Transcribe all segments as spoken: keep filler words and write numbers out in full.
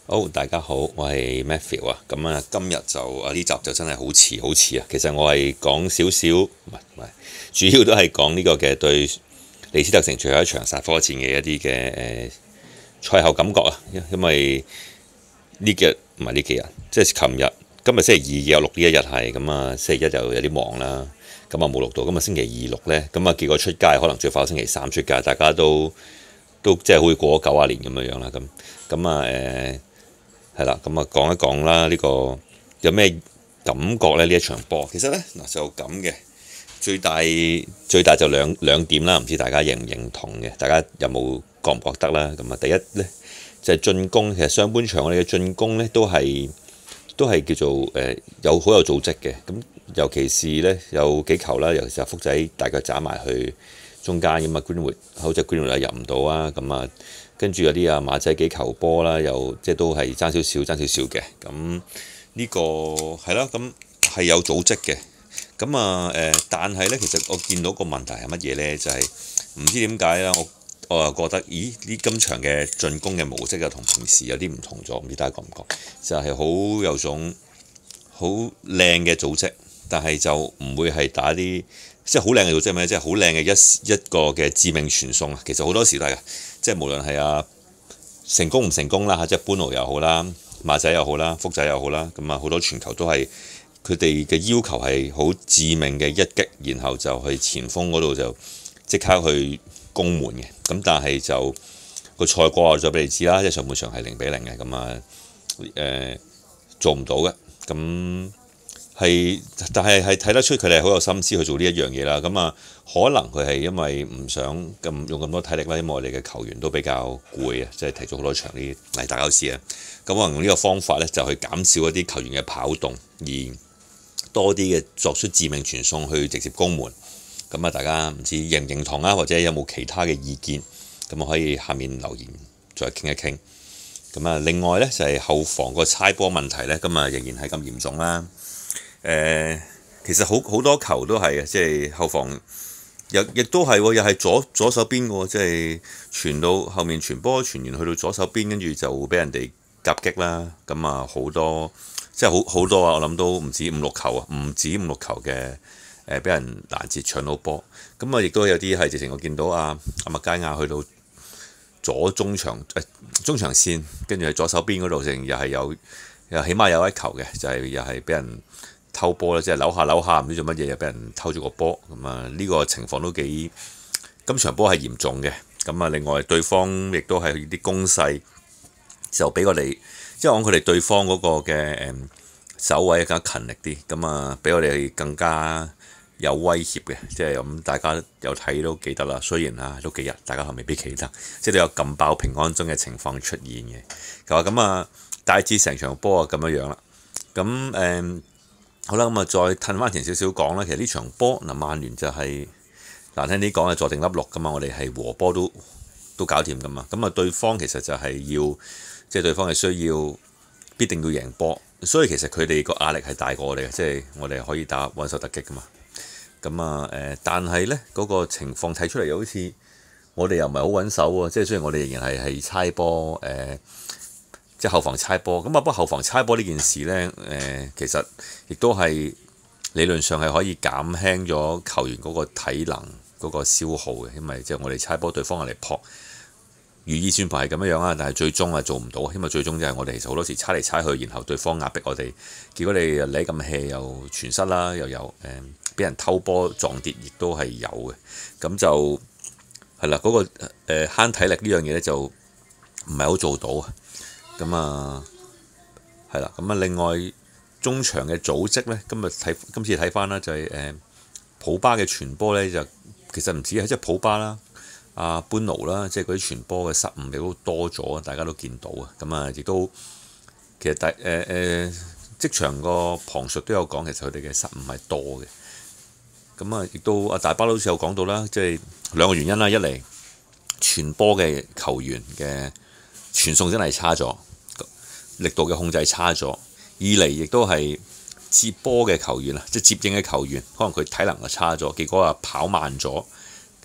好，大家好，我係 Matthew 啊。咁啊，今日就啊呢集就真係好遲好遲啊。其實我係講少少，唔係唔係，主要都係講呢個嘅對李斯特城最後一場殺科戰嘅一啲嘅誒賽後感覺啊。因為呢幾日唔係呢幾日，即係琴日，今日星期二有錄呢一日係咁啊，星期一就有啲忙啦，咁啊冇錄到。咁啊星期二錄呢，咁啊結果出街可能最快星期三出街，大家都都即係好似過咗九啊年咁樣樣啦。咁咁啊誒。係啦，咁啊講一講啦，呢個有咩感覺呢？呢一場波其實呢，嗱就咁嘅，最大最大就兩兩點啦，唔知大家認唔認同嘅？大家有冇覺唔覺得啦？咁啊，第一呢，就係進攻，其實上半場我哋嘅進攻呢，都係都係叫做誒、呃、有好有組織嘅，咁尤其是呢，有幾球啦，尤其是阿福仔大腳斬埋去中間咁啊，Greenwood 好似 Greenwood 入唔到啊，咁啊。跟住有啲啊馬仔幾球波啦，又即係都係爭少少爭少少嘅。咁呢個係啦，咁係有組織嘅。咁啊誒，但係呢，其實我見到個問題係乜嘢呢？就係、是、唔知點解啦。我我又覺得，咦？呢今場嘅進攻嘅模式又同平時有啲唔同咗，唔知大家覺唔覺？就係、是、好有種好靚嘅組織，但係就唔會係打啲即係好靚嘅組織咩？即係好靚嘅一一個嘅致命傳送啊！其實好多時都係㗎。即係無論係啊成功唔成功啦嚇，即係般奴又好啦，馬仔又好啦，福仔又好啦，咁啊好多傳球都係佢哋嘅要求係好致命嘅一擊，然後就去前鋒嗰度就即刻去攻門嘅。咁但係就個賽果咗俾你知啦，即係上半場係零比零嘅，咁啊誒做唔到嘅。咁係，但係係睇得出佢哋係好有心思去做呢一樣嘢啦。咁啊，可能佢係因為唔想咁用咁多體力啦，因為我哋嘅球員都比較攰啊，即係踢咗好多場呢，嚟大家都知啊。咁可能用呢個方法咧，就去減少一啲球員嘅跑動，而多啲嘅作出致命傳送去直接攻門。咁啊，大家唔知認唔認同啊，或者有冇其他嘅意見？咁啊，可以下面留言再傾一傾。咁啊，另外咧就係後防個猜波問題咧，咁啊仍然係咁嚴重啦。誒、呃，其實好好多球都係嘅，即係後防又亦都係喎，又係左左手邊喎，即係傳到後面傳波傳完去到左手邊，跟住就會俾人哋夾擊啦。咁啊好多即係好好多啊！我諗都唔止五六球啊，唔止五六球嘅誒，俾人攔截搶到波。咁啊，亦都有啲係直情我見到啊阿麥佳亞去到左中場誒、呃、中場線，跟住喺左手邊嗰度，成又係有又起碼有一球嘅，就係、是、又係俾人偷波啦，即係扭下扭下唔知做乜嘢，又俾人偷咗個波。咁啊呢個情況都幾今場波係嚴重嘅。咁啊另外對方亦都係啲攻勢就俾我哋，即係講佢哋對方嗰個嘅誒守位更加勤力啲，咁啊俾我哋更加有威脅嘅。即係咁大家有睇都記得啦。雖然啊都幾日，大家可能未必記得，即係都有撳爆平安鐘嘅情況出現嘅。咁啊大致成場波啊咁樣樣啦。咁誒。嗯好啦，咁啊再褪翻前少少講啦。其實呢場波嗱，曼聯就係、是、難聽啲講係坐定粒六噶嘛，我哋係和波都都搞掂噶嘛。咁啊對方其實就係要即係、就是、對方係需要必定要贏波，所以其實佢哋個壓力係大過我哋嘅，即、就、係、是、我哋可以打穩守突擊噶嘛。咁啊誒，但係咧嗰個情況睇出嚟又好似我哋又唔係好穩守喎，即係雖然我哋仍然係係猜波誒。呃即係後防猜波，咁啊不過後防猜波呢件事呢，誒、呃、其實亦都係理論上係可以減輕咗球員嗰個體能嗰個消耗嘅，因為即係我哋猜波，對方嚟撲，如意算盤係咁樣樣啊，但係最終係做唔到，因為最終就係我哋其實好多時猜嚟猜去，然後對方壓迫我哋，結果你又舐咁 hea 又傳失啦，又有誒俾、呃、人偷波撞跌，亦都係有嘅，咁就係啦，嗰、那個誒慳、呃、體力呢樣嘢呢，就唔係好做到啊。咁啊，係啦，咁啊，另外中場嘅組織呢，今日睇今次睇翻啦，就係、是、誒、呃、普巴嘅傳波呢，就其實唔止係即係普巴啦，阿班奴啦，即係嗰啲傳波嘅失誤亦都多咗，大家都見到啊。咁啊，亦都其實大誒誒職場個旁述都有講，其實佢哋嘅失誤係多嘅。咁啊，亦都阿大巴都好似有講到啦，即係兩個原因啦，一嚟傳波嘅球員嘅傳送真係差咗。力度嘅控制差咗，二嚟亦都係接波嘅球員啊，即係接應嘅球員，可能佢體能就差咗，結果啊跑慢咗，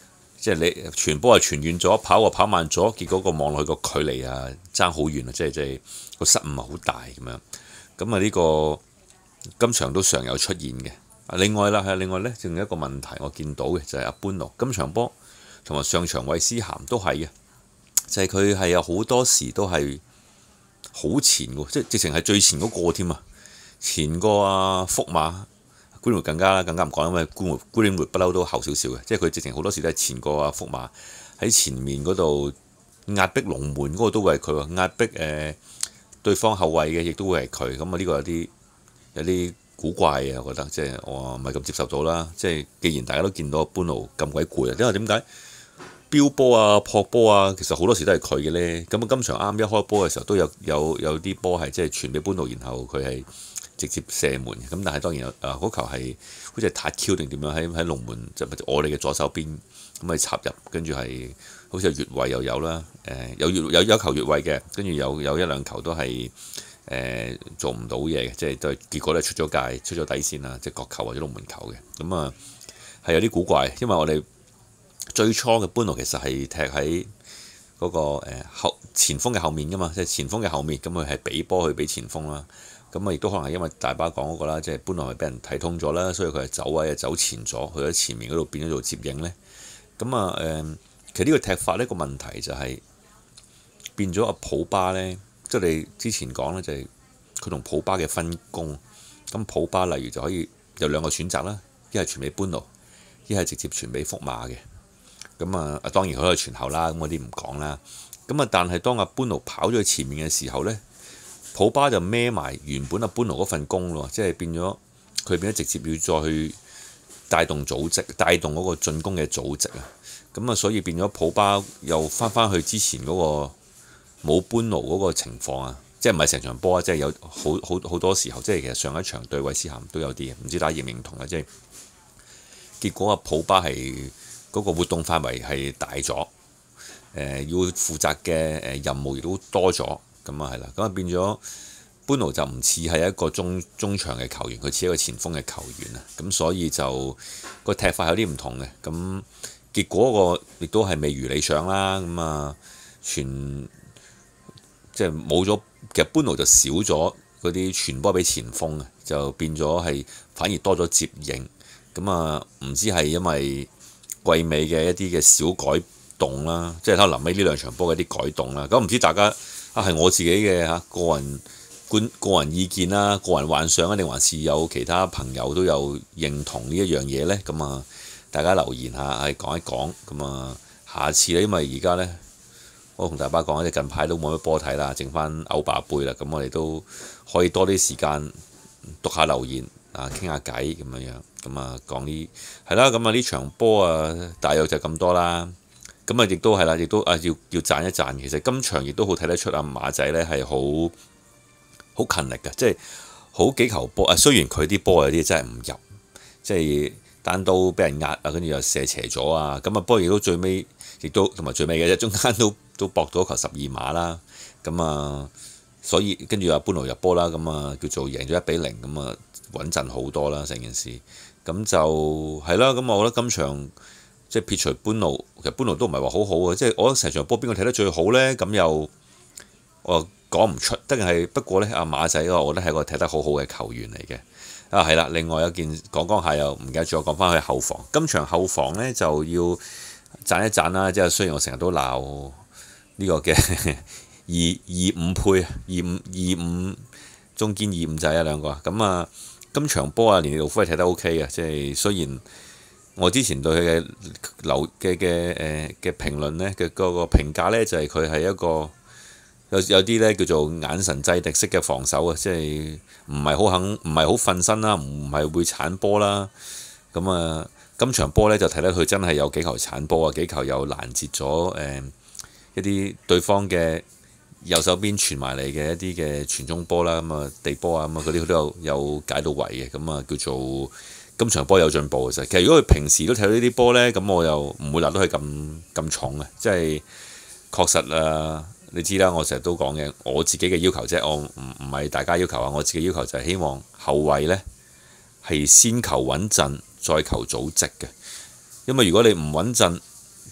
即係你傳波啊傳遠咗，跑啊跑慢咗，結果個望落去個距離啊爭好遠啊，即係即係個失誤啊好大咁樣。咁啊呢個今場都常有出現嘅。另外啦，係另外咧，仲有一個問題我見到嘅就係阿般奴今場波同埋上場韋斯咸都係嘅，就係佢係有好多時都係好前喎，即係直情係最前嗰個添啊，前過阿福馬。Greenwood 更加更加唔講，因為 Greenwood Greenwood 不嬲都後少少嘅，即係佢直情好多時都係前過阿福馬喺前面嗰度壓迫龍門嗰個都會係佢喎，壓迫誒、呃、對方後衞嘅亦都會係佢，咁啊呢個有啲有啲古怪嘅，我覺得即係我唔係咁接受到啦。即係既然大家都見到般奴咁鬼攰啊，因為點解飆波啊撲波啊，其實好多時都係佢嘅咧。咁啊今場啱一開波嘅時候都有有有啲波係即係傳俾般奴，然後佢係直接射門嘅。咁但係當然誒嗰球係好似係塔 Q 定點樣喺喺龍門就我哋嘅左手邊咁係插入，跟住係好似係越位又有啦，誒有越有有球越位嘅，跟住有有一兩球都係誒、呃、做唔到嘢嘅，即係都係結果咧出咗界出咗底線啦，即係角球或者龍門球嘅。咁啊係有啲古怪，因為我哋最初嘅般奴其實係踢喺嗰、嗰個誒、呃、後前鋒嘅後面噶嘛，即係前鋒嘅後面，咁佢係俾波去俾前鋒啦。咁啊，亦都可能係因為大巴講嗰個啦，即係般奴係俾人睇通咗啦，所以佢係走位啊走前咗，去咗前面嗰度變咗做接應咧。咁啊誒，其實呢個踢法呢個問題就係變咗阿普巴咧，即係你之前講咧就係佢同普巴嘅分工。咁普巴例如就可以有兩個選擇啦，一係傳俾般奴，一係直接傳俾福馬嘅。咁啊，當然佢可以傳後啦，咁嗰啲唔講啦。咁啊，但係當阿般奴跑咗去前面嘅時候咧，普巴就孭埋原本阿般奴嗰份工咯，即係變咗佢變咗直接要再去帶動組織、帶動嗰個進攻嘅組織啊。咁啊，所以變咗普巴又翻翻去之前嗰個冇般奴嗰個情況啊，即係唔係成場波啊，即係有好好好多時候，即係其實上一場對韋斯咸都有啲，唔知大家認唔認同啊？即係結果阿普巴係嗰個活動範圍係大咗，誒、呃、要負責嘅誒任務亦都多咗。咁啊係啦，咁啊變咗般奴就唔似係一個中中場嘅球員，佢似一個前鋒嘅球員啊。咁所以就個踢法有啲唔同嘅。咁結果個亦都係未如理想啦。咁啊，傳即係冇咗，其實般奴就少咗嗰啲傳波俾前鋒啊，就變咗係反而多咗接應。咁啊，唔知係因為季尾嘅一啲嘅小改動啦，即係睇臨尾呢兩場波嘅一啲改動啦。咁唔知大家啊，係我自己嘅嚇個人觀個人意見啦，個人幻想啊，定還是有其他朋友都有認同呢一樣嘢呢？咁啊，大家留言下，係講一講。咁啊，下次咧，因為而家呢，我同大家講，即近排都冇乜波睇啦，剩翻歐霸杯啦。咁我哋都可以多啲時間讀下留言啊，傾下偈咁樣樣。咁啊，講呢係啦。咁啊，呢場波啊，大約就咁多啦。咁啊，亦都係啦，亦都啊，要要讚一讚。其實今場亦都好睇得出啊，馬仔咧係好好勤力嘅，即係好幾球波啊。雖然佢啲波有啲真係唔入，即係單刀俾人壓啊，跟住又射斜咗啊。咁啊，不過亦都最尾，亦都同埋最尾嘅啫，中間都都搏到一球十二碼啦。咁啊，所以跟住阿般奴入波啦，咁啊叫做贏咗一比零，咁啊穩陣好多啦成件事。咁就係啦。咁我覺得今場，即係撇除般奴，其實般奴都唔係話好好嘅，即係我覺得成場波邊個睇得最好呢？咁又我講唔出，但係不過呢，阿馬仔我覺得係個踢得好好嘅球員嚟嘅。啊係啦，另外有件講講下又唔記得咗，講翻去後防。今場後防呢，就要讚一讚啦，即係雖然我成日都鬧呢個嘅二二五配二五二五中堅二五仔啊兩個，咁啊今場波啊連尼路夫係踢得 O K 嘅，即係雖然。我之前對佢嘅留嘅嘅誒嘅評論呢，嘅嗰個評價呢，就係佢係一個有有啲呢叫做眼神制敵式嘅防守啊，即係唔係好肯唔係好瞓身啦，唔係會鏟波啦。咁啊，今場波呢，就睇得佢真係有幾球鏟波啊，幾球又攔截咗誒、呃、一啲對方嘅右手邊傳埋嚟嘅一啲嘅傳中波啦，咁啊地波啊咁啊嗰啲都有有解到圍嘅，咁啊叫做。今場波有進步嘅，其實如果佢平時都睇到呢啲波呢，咁我又唔會鬧到佢咁咁重嘅，即係確實啊！你知啦，我成日都講嘅，我自己嘅要求啫，我唔唔係大家要求啊，我自己要求就係希望後衞呢係先求穩陣，再求組織嘅，因為如果你唔穩陣，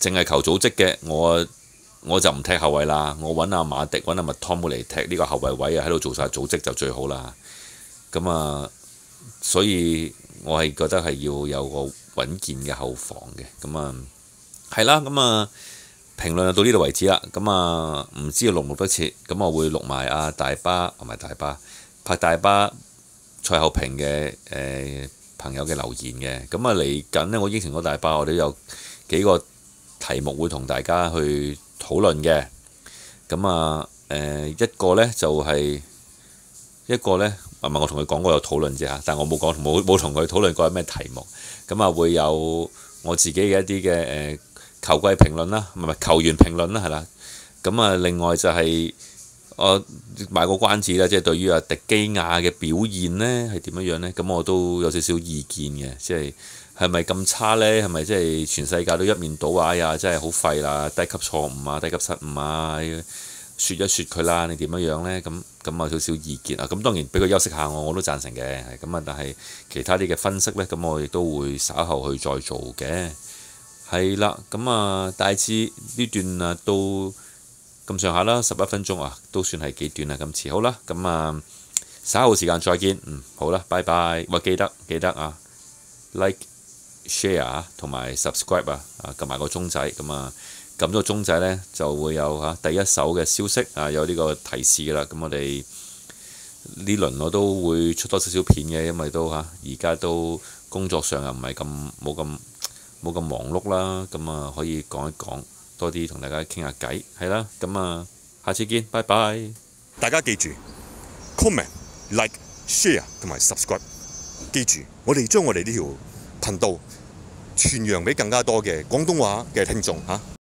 淨係求組織嘅，我我就唔踢後衞啦，我揾阿馬迪揾阿麥湯姆嚟踢呢個後衞位啊，喺度做晒組織就最好啦。咁啊，所以我係覺得係要有個穩健嘅後防嘅。咁啊，係啦，咁啊評論就到呢度為止啦。咁啊，唔知錄唔錄得切，咁我會錄埋阿大巴同埋大巴拍大巴賽後評嘅誒朋友嘅留言嘅。咁啊嚟緊呢，我應承咗大巴，我哋有幾個題目會同大家去討論嘅。咁啊誒一個呢就係、是、一個呢，唔係我同佢講過有討論啫嚇，但我冇講冇冇同佢討論過係咩題目。咁啊會有我自己嘅一啲嘅誒球季評論啦，唔係球員評論啦，係啦。咁啊另外就係、是、我賣個關子啦，即係對於阿迪基亞嘅表現呢係點樣樣呢？咁我都有少少意見嘅，即係係咪咁差呢？係咪即係全世界都一面倒啊？哎呀，真係好廢啦！低級錯誤啊，低級失誤啊，説一説佢啦，你點樣樣呢？咁咁有少少意見啊。咁當然俾佢休息下我，我都贊成嘅。係咁啊，但係其他啲嘅分析呢，咁我亦都會稍後去再做嘅。係啦，咁啊大致呢段啊都咁上下啦，十一分鐘啊，都算係幾短啦。今次好啦，咁啊稍後時間再見。嗯，好啦，拜拜。喂，記得記得啊 ，like、share 同埋 subscribe 啊，啊撳埋個鐘仔，咁啊撳咗個鐘仔呢，就會有嚇第一手嘅消息啊，有呢個提示㗎啦。咁我哋呢輪我都會出多少少片嘅，因為都嚇而家都工作上又唔係咁冇咁冇咁忙碌啦，咁啊可以講一講多啲，同大家傾下偈，係啦，咁啊下次見，拜拜。 大家記住 comment、like、share 同埋 subscribe。記住，我哋將我哋呢條頻道傳揚俾更加多嘅廣東話嘅聽眾嚇。